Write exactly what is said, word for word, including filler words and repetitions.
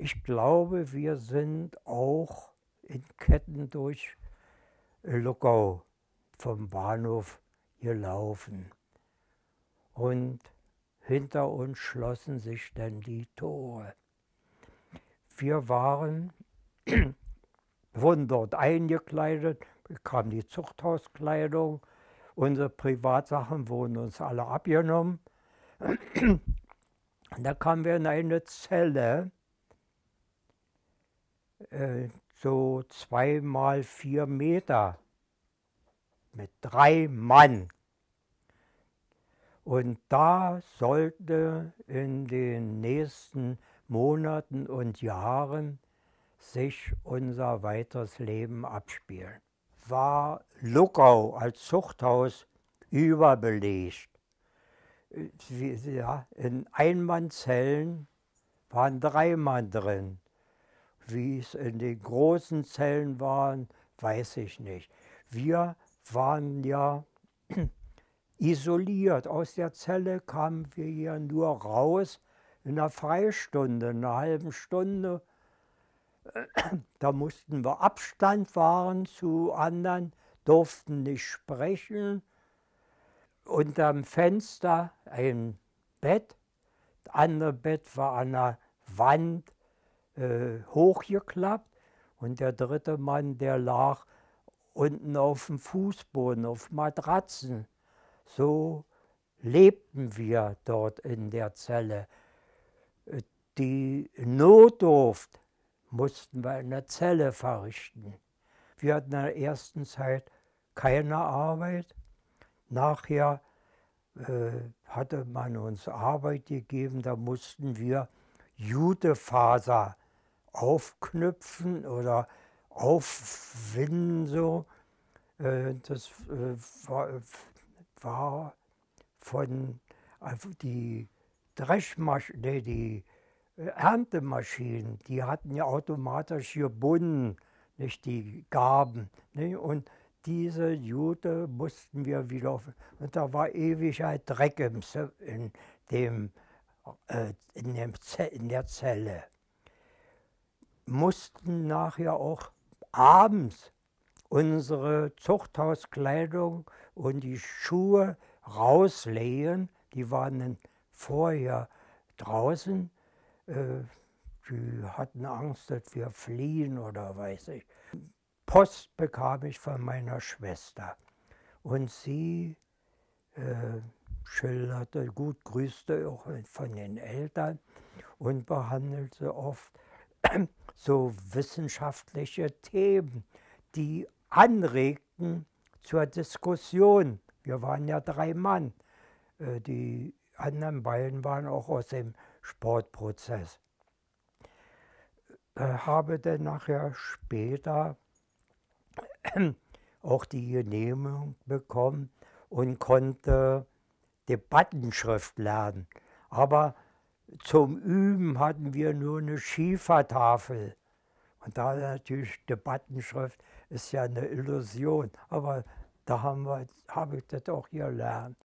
Ich glaube, wir sind auch in Ketten durch Luckau vom Bahnhof gelaufen. Und hinter uns schlossen sich dann die Tore. Wir waren, wurden dort eingekleidet, bekam die Zuchthauskleidung, unsere Privatsachen wurden uns alle abgenommen. Und da kamen wir in eine Zelle, äh, so zwei mal vier Meter, mit drei Mann. Und da sollte in den nächsten Monaten und Jahren sich unser weiteres Leben abspielen. War Luckau als Zuchthaus überbelegt. Ja, in Einmannzellen waren drei Mann drin. Wie es in den großen Zellen waren, weiß ich nicht. Wir waren ja isoliert. Aus der Zelle kamen wir hier nur raus in einer Freistunde, in einer halben Stunde. Da mussten wir Abstand wahren zu anderen, durften nicht sprechen. Unterm Fenster ein Bett, das andere Bett war an der Wand äh, hochgeklappt und der dritte Mann, der lag unten auf dem Fußboden, auf Matratzen. So lebten wir dort in der Zelle. Die Notdurft mussten wir in der Zelle verrichten. Wir hatten in der ersten Zeit keine Arbeit. Nachher äh, hatte man uns Arbeit gegeben, da mussten wir Jutefaser aufknüpfen oder aufwinden. So. Äh, das äh, war, war von also die Dreschmaschinen, nee, die Erntemaschinen, die hatten ja automatisch gebunden, nicht die Garben. Ne? Und diese Jute mussten wir wieder auf. Und da war ewig halt Dreck im, in, dem, äh, in, dem in der Zelle. Mussten nachher auch abends unsere Zuchthauskleidung und die Schuhe rauslegen. Die waren dann vorher draußen. Äh, die hatten Angst, dass wir fliehen oder weiß ich. Post bekam ich von meiner Schwester. Und sie äh, schilderte, gut, grüßte auch von den Eltern und behandelte oft so wissenschaftliche Themen, die anregten zur Diskussion. Wir waren ja drei Mann. Äh, die anderen beiden waren auch aus dem Sportprozess. Äh, habe dann nachher später auch die Genehmigung bekommen und konnte Debattenschrift lernen. Aber zum Üben hatten wir nur eine Schiefertafel. Und da natürlich Debattenschrift ist ja eine Illusion. Aber da haben wir, habe ich das auch gelernt.